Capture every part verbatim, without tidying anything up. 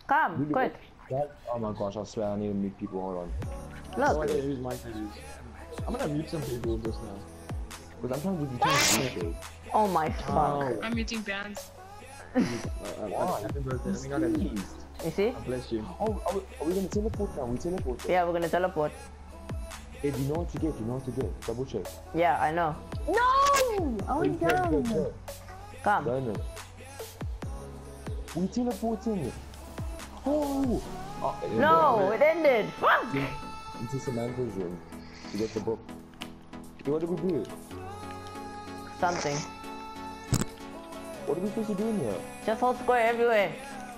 Come, Really, quick. that, oh my gosh, I swear I need to mute people. Hold on. Look. No idea whose mic I use. I'm gonna mute some people just now. Because I'm trying to be trying to Oh my fuck. Oh. I'm muting bands. Uh, uh, Wow. Happy birthday. Let me not get Jeez. You see? God bless you. Oh, are we, are we gonna teleport now? We teleport. Yeah, we're gonna teleport. Hey, do you know what to get? Do you know what to get? Double check. Yeah, I know. No! I went Check, check, down. check. Come. Done it. We teleporting. Oh! oh it No, ended. it ended. Fuck. Into Samantha's room to get the book. Okay, what did we do? Something. What are we supposed to do in here? Just hold square everywhere.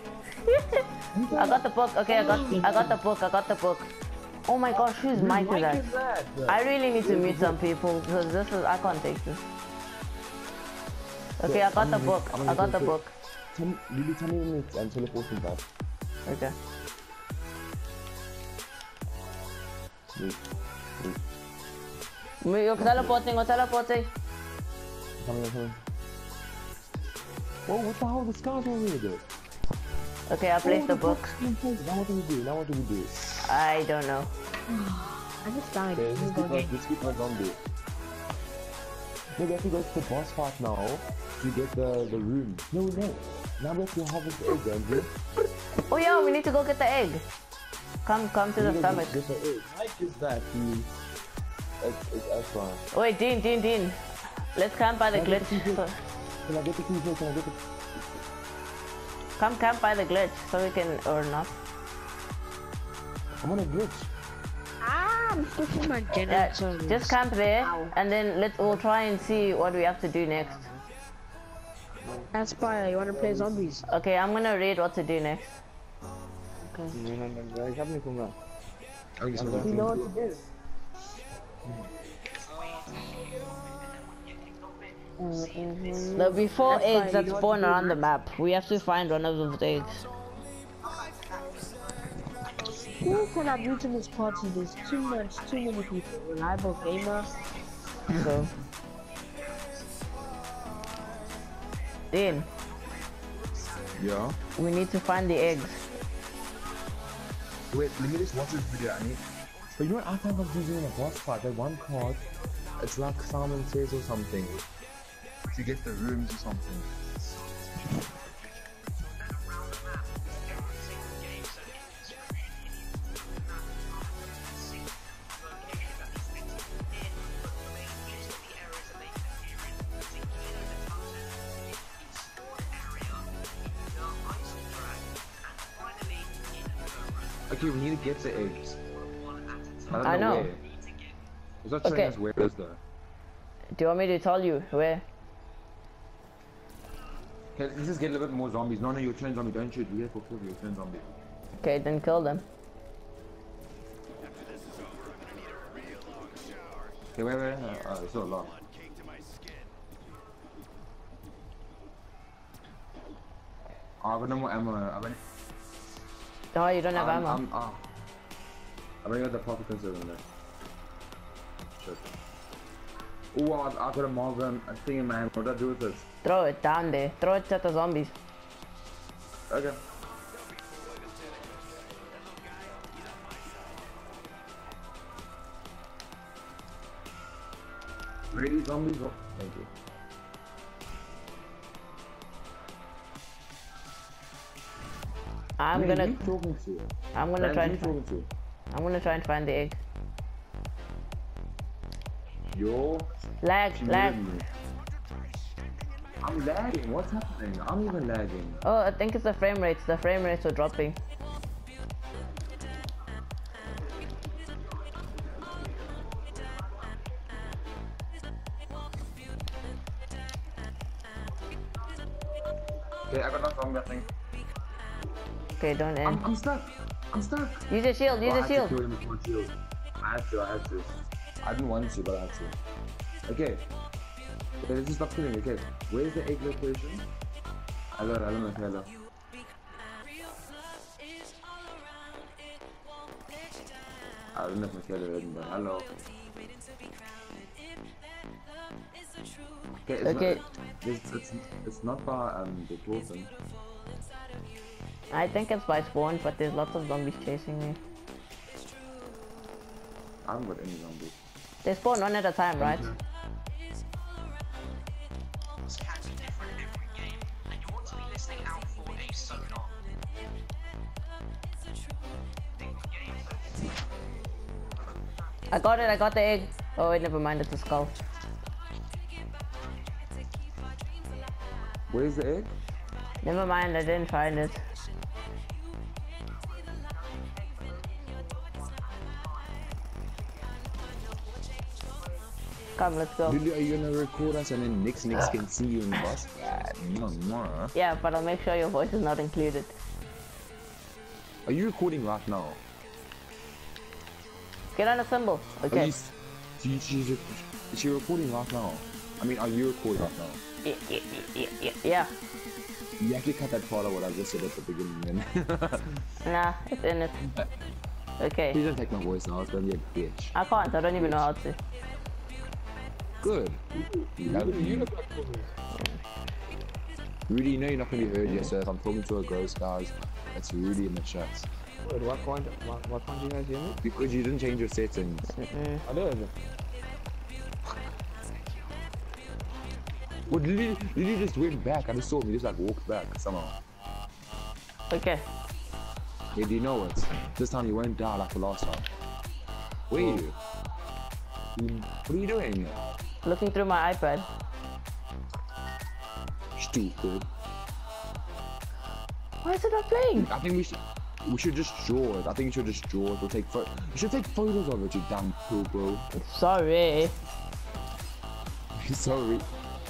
I got the book. Okay, I got I got the book. I got the book. Oh my gosh, whose mic is that? is that? I really need to mute some people because this is I can't take this. Okay, I got the book. I got the book. Tell me, Lily, tell me when it's and teleporting back. Okay. Wait, wait. We're teleporting. We're teleporting. Coming, I'm coming. Whoa, what the hell? The scar's over there. Okay, I placed the book. Now what do we do? Now what do we do? I don't know. I just died. Okay, Let's let's go keep my, again. let's keep my zombie. No, we have to go to the boss fight now to get the, the room. No, no. Now we have to harvest the egg, Andrew. Oh yeah, we need to go get the egg. Come, come to the We summit. need to get the egg. Mic is that? Hmm. It's, it's Ashwan. Wait, Dean, Dean, Dean. Let's camp by the Can I get glitch. the key So, first? Can I get the key first? Can I get the... come camp by the glitch so we can, or not. I'm on a glitch. Ah, I'm switching my Yeah, generator. just camp there, Ow. and then let's we'll try and see what we have to do next. Aspire, you wanna play zombies? Okay, I'm gonna read what to do next. Okay. Ik heb niet van Oh, je You know what to do. There'll be four That's eggs fine, that you know what spawn to do, around the right? map. We have to find one of those eggs. Who can I do to this party? There's too much, too many people. Reliable gamer. So, Dean, Yeah. we need to find the eggs. Wait, let me just watch this video. I need. But you know what I found out using in a boss fight? That one card, it's like Simon Says or something. To get the rooms or something. Okay, we need to get the eggs. I, don't I know. Where. It's not telling Okay. us where it is though. Do you want me to tell you where? Okay, let's just get a little bit more zombies. No, no, you're a trained zombie. Don't shoot. We have to kill you. You're a trained zombie. Okay, then kill them. Okay, wait, wait. Uh, uh, it's so long. Oh, I've got no more ammo. I've been, Oh, you don't have I'm, ammo. I'm, uh, I've only got the pocket concealer in there. Shit. Oh, I've, I've got a Marvin a thing in my hand. What do I do with this? Throw it down there. Throw it at the zombies. Okay. Ready, zombies? Oh, thank you. I'm Who are gonna, you talking to? I'm gonna Man, try who and, you find, talking I'm gonna try and find the egg. to? Yo. Lag, lag. I'm lagging. What's happening? I'm even lagging. Oh, I think it's the frame rates. The frame rates are dropping. Okay, I got no zombie, I think. Okay, don't I'm, end. I'm stuck. I'm stuck. Use your shield. Use Oh, I your had to shield. kill him with my shield. I had to, I had to. I didn't want to, but I had to. Okay. Okay, let's just stop killing. Okay, where's the egg location? Hello, hello, hello. I don't know if my hello, but hello. Okay, it's Okay. Not, it's, it's, it's not far, um, the Dawson. I think it's by spawn, but there's lots of zombies chasing me. I haven't got any zombies. They spawn one at a time, right? I got it, I got the egg. Oh wait, never mind, it's a skull. Where's the egg? Never mind, I didn't find it. Come, let's go. Lily, are you gonna record us and then next next can see you in the bus? No, no. Yeah, but I'll make sure your voice is not included. Are you recording right now? Get on a symbol. Okay. Are you, you, she's, is she recording right now? I mean, are you recording right now? Yeah, yeah, yeah, yeah, yeah. You have to cut that part of what I just said at the beginning then. Nah, it's in it. Okay. Please don't take my voice now, it's gonna be a bitch. I can't, I don't even know how to. Good. You have You look like Rudy. Rudy, you know you're not gonna be heard yet, so if I'm talking to a ghost, guys, that's Rudy in the chat. Wait, why can't, why, why can't you guys hear me? Because you didn't change your settings. Mm-mm. I did. Well, Lily, Lily just went back. I just saw him. He just like walked back somehow. Okay. Yeah, do you know what? This time you won't die like the last time. Where are you? You- What are you doing? Looking through my iPad. Stupid. Why is it not playing? I think we should. We should just draw it. I think we should just draw it. We'll take photos. We should take photos of it, you damn poo bro. Sorry. Sorry.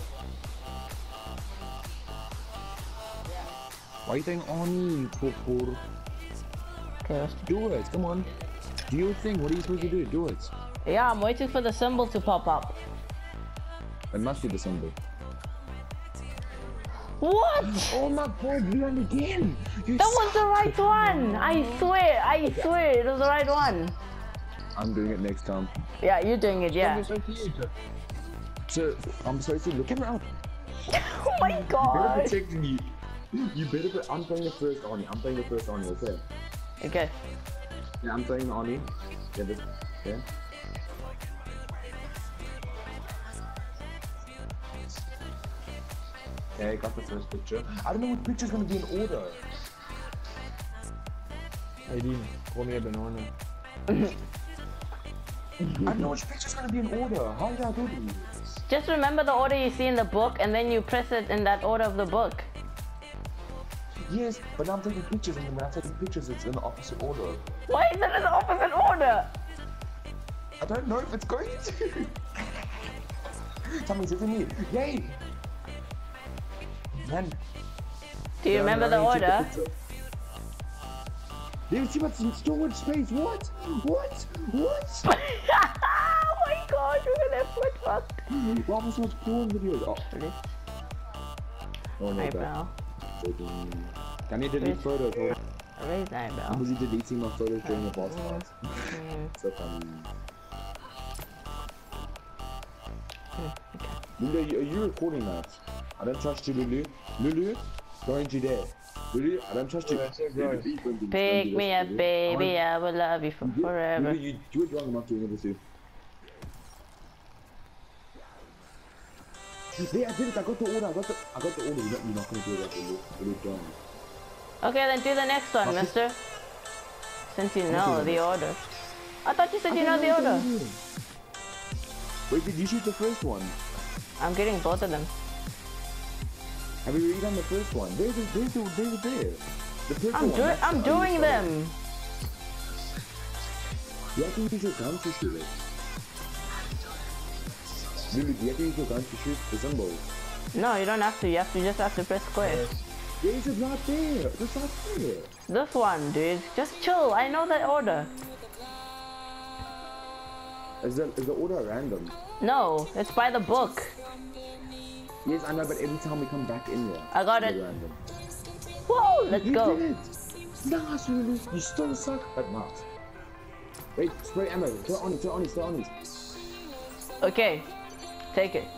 Why are you saying Oni, poor poor? Okay, let's Do it, come on. Do your thing, what are you supposed to do? Do it. Yeah, I'm waiting for the symbol to pop up. It must be the symbol. What? Oh my god, Leon again! You That was the right one! I swear, I swear, it was the right one. I'm doing it next time. Yeah, you're doing it, yeah. So, I'm supposed to look around. Oh my You better god. protect me. You better put, I'm playing the first Oni. I'm playing the first Oni, okay? Okay. Yeah, I'm playing Oni. Yeah, this, yeah. Okay, got the first picture. I don't know what picture's gonna be in order. Hey, Dean, call me a banana. I don't know which picture's gonna be in order. How did I do this? Just remember the order you see in the book and then you press it in that order of the book. Yes, but now I'm taking pictures, and when I'm taking pictures, it's in the opposite order. Why is it in the opposite order? I don't know if it's going to. Tell me, is it in me? Yay! Man. Do you Yeah, remember I the need to take order? picture. Did you see what's in storage space? What? What? What? Oh my god, you're gonna flip fucked. Why was so much porn videos? Oh, oh no, Eyebrow. that. Can you delete photos? Hold on. Raise eyebrow. I'm busy deleting my photos during the boss Mm. fight. Mm. So funny. Mm, okay. Lulu, are you, are you recording that? I don't trust you, Lulu. Lulu, don't you dare. Lulu, I don't trust you. Yeah, so gross. Lulu, don't do- Pick don't do me this, up, Lulu. baby. I I will love you for want- forever. Lulu, you do it wrong. I'm not doing it with you. Yeah, I did it. I got the order. I got the. I got the order. You're not, you're not gonna do that, Lulu. Lulu, don't. Okay, then do the next one, Okay. mister. Since you Okay, know then. the order. I thought you said you know the order. Wait, did you shoot the first one? I'm getting both of them. Have you already done the first one? There's the, there's the, there's the there. The purple I'm one. doing that's I'm the other doing side. them. You have to use your gun to shoot it. Lulu, you have to use your gun to shoot the symbols. No, you don't have to. You have to just have to press square. There's it right there. Just right there. This one, dude. Just chill. I know that order. Is the, is the order random? No, it's by the book. Yes, I know, but every time we come back in here, I got it's it. random. Whoa, let's You go. did it! Nice, Lulu. You still suck, but not. Wait, spray ammo. Throw it on it, throw it on it, throw it on it. Okay, take it.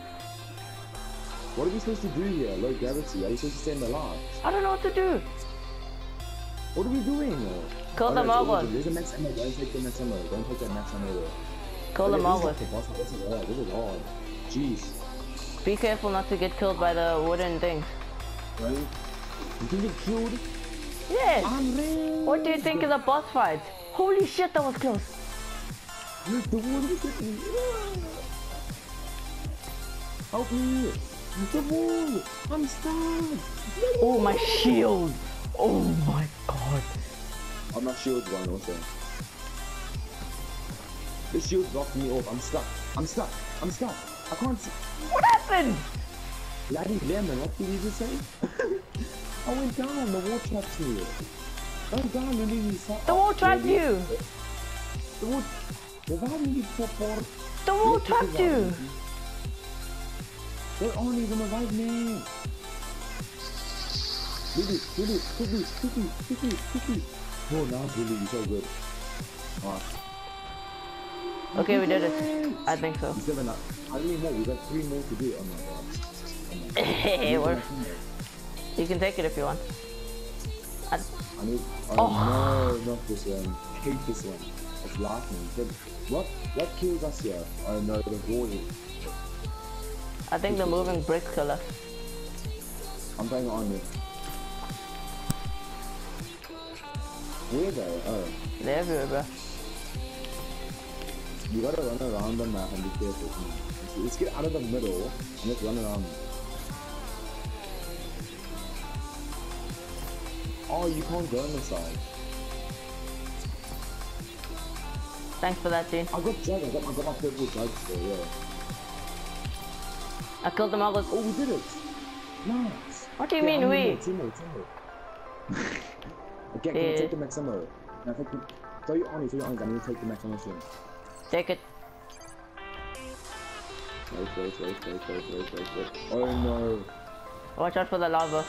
What are we supposed to do here? Low gravity. Are we supposed to stay in the light? I don't know what to do. What are we doing? Kill Oh, the no, it's Mogos. over. There's a max ammo. Don't take the max ammo. Don't take that max ammo. Though. Kill the Okay, Mogos. This is, like the boss. This is hard. This is hard. Jeez. Be careful not to get killed by the wooden things. Right? You can get killed. Yes. I'm ready. What do you think of the boss fight? Holy shit, that was close. The wall is hitting me. Help me. The wall. I'm stuck. Oh, my shield. Oh my god. Oh, my shield's gone also. The shield blocked me off. I'm stuck. I'm stuck. I'm stuck. I can't see. What happened? Laddie Lemon, what did you just say? I went down. The wall trapped me. Don't down, Lily. The wall trapped you. The wall. Revive me for four. The wall trapped you. They're only gonna revive me. Lily, Lily, quickly, quickly, quickly, quickly. Oh, now Lily, you're so good. Alright. Okay, we did it. I think so. We still have enough. How many more? We got three more to do. Oh my god. Oh my god. Hey, we're... You can take it if you want. I... I need. Oh, Oh. no, not this one. I hate this one. It's laughing. But what? What kills us here? Oh no, the wall. I think the moving bricks kill us. I'm playing on it. Where though? Oh. They're everywhere, bro. You gotta run around the map and be careful. Let's get out of the middle and let's run around. Oh, you can't go on the side. Thanks for that, Gene. I got jug, I got, I got my purple jug still, yeah. I killed the Muggles. Oh, we did it! Nice! What do you Yeah, mean, I'm we? in there, two more, two more. Okay, can I Yeah. take the max ammo? Now take the... Throw your army, throw your army, I need to take the max ammo soon. Take it. Wait, wait, wait, wait, wait, wait, wait, wait. Oh no! Watch out for the lava.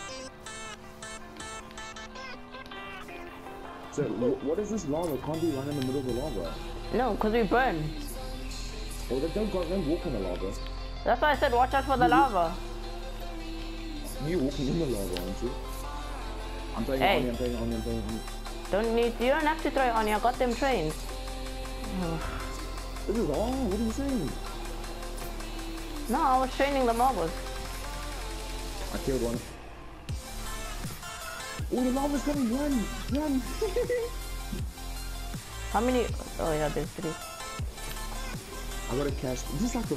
So, wh what is this lava? Can't we run in the middle of the lava? No, because we burn. Oh, they don't, go, don't walk in the lava. That's why I said watch out for the lava. You walking in the lava, aren't you? I'm playing Hey. on I'm playing on I'm playing on Don't need, you don't have to throw it on you. I got them trained. This is all, what are you saying? No, I was training the Muggles. I killed one. Oh, the lava's coming, run! Run! How many? Oh yeah, there's three. I gotta catch, just like a...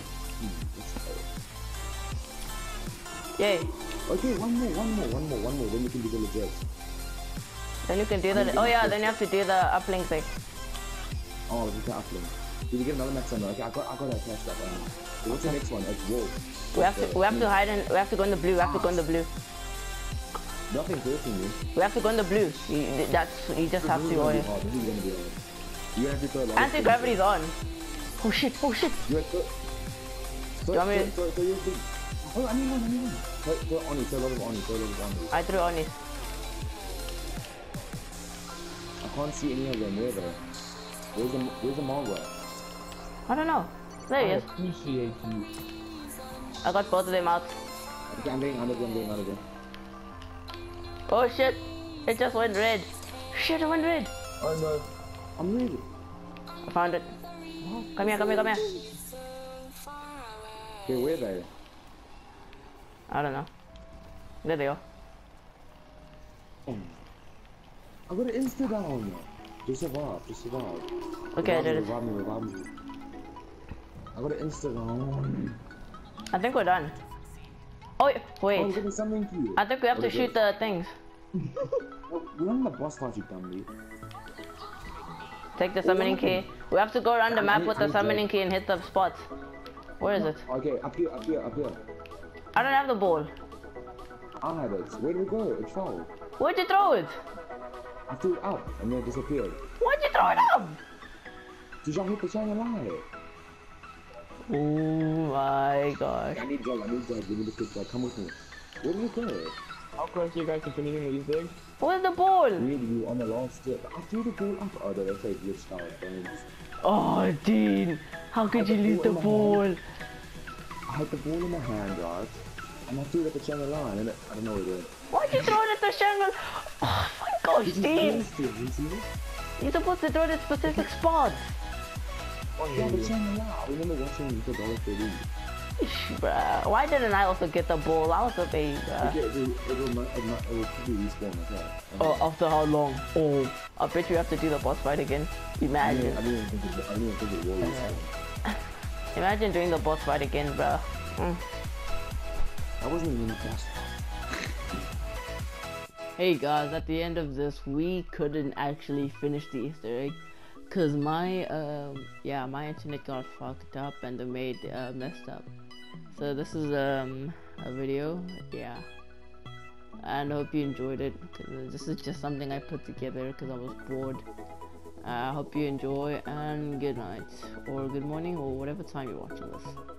Yay. Okay, one more, one more, one more, one more, then you can do the legit. Then you can do the, oh yeah, then you have to do the uplink thing. Oh, this is the uplink. Did you get another max ammo? Okay, I got, I got to catch that one. So what's the next one? It's wolf. We have to, we have to hide in, we have to go in the blue, we have to go in the blue. Nothing's hurting you. We have to go in the blue. You, that's, you just have This to, is oh gonna be yeah. hard. This is gonna be hard. You have to throw a lot of Anti-gravity's on. Oh shit, oh shit. You have to... Throw, You want me throw, to- throw, throw your thing. Oh, I need one, I need one. Throw, throw on you, throw a lot of on you, throw a lot of on you. I threw on it. I can't see any of them. Where though? Where's the Where's the Marlboro? I don't know. There he I is. appreciate you. I got both of them out. Okay, I'm getting out of there. I'm getting out of there. Oh shit. It just went red. Shit, it went red. Oh no! I'm ready. I found it. Come here, come here, come here. Okay, where are they? I don't know. There they are. I got an insta down. Just survive. Just survive. Okay, I revive did me, it. Revive me. Revive me. I got an insta down. I think we're done. Oh, wait. Oh, I'm wait. getting something to you. I think we have What to is shoot it? the things. Oh, we're on the boss fight, you dummy. Take the summoning key. We have to go around the I map need- with I the need summoning that. key and hit the spots. Where is it? Okay, up here, up here, up here. I don't have the ball. I had it. Where did it go? It fell. Where'd you throw it? I threw it up and then it disappeared. Why'd you throw it up? Did y'all hit the shining light? Oh my gosh. I need drug, I need drug, give me the quick drug, come with me. Where did it go? How close are you guys to finishing these things? Where's the ball? Really, you on the last step. I threw the ball up. Oh, they say glitched out, brains. Oh, Dean. How could you lose the ball? I had the ball in my hand, right? And I threw it at the channel line, and it, I don't know what it did. Why'd you throw it at the Shanghai? Oh my Gosh, He just Steve! missed it, you see? You're supposed to throw it at specific spots. Oh, Yeah, but Sam, yeah, I remember watching the dollar thirty. Bruh, why didn't I also get the ball? I was a baby, bruh. Okay, it will, it will, not- it will, it will probably respawn like that. Oh, after how long? Oh, I bet you have to do the boss fight again. I Imagine. didn't, I didn't think it, I didn't think it will respawn. Imagine doing the boss fight again, bruh. Mm. I wasn't even fast. Hey guys, at the end of this, we couldn't actually finish the Easter egg. Cause my, um, yeah, my internet got fucked up and the maid uh, messed up. So this is um, a video, yeah. And I hope you enjoyed it. Cause this is just something I put together because I was bored. I uh, hope you enjoy and good night or good morning or whatever time you're watching this.